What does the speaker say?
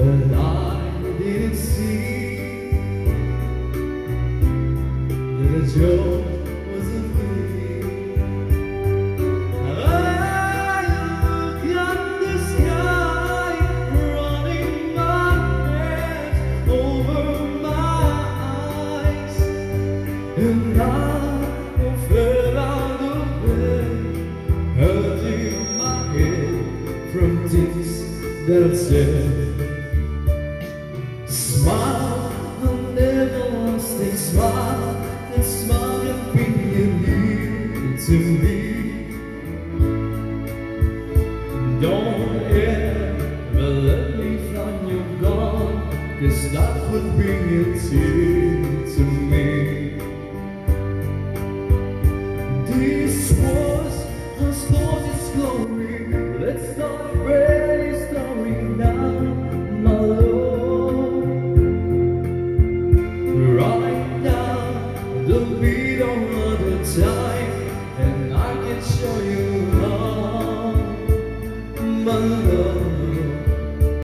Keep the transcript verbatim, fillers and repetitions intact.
but I didn't see that a joke wasn't free. I look at the sky, running my hands over my eyes, and I fell out of bed, hurting my head from things that I've said. Smile, I'll never stay smile, and smile and be near to me. Don't ever let me find you gone, 'cause that would bring a tear to me. This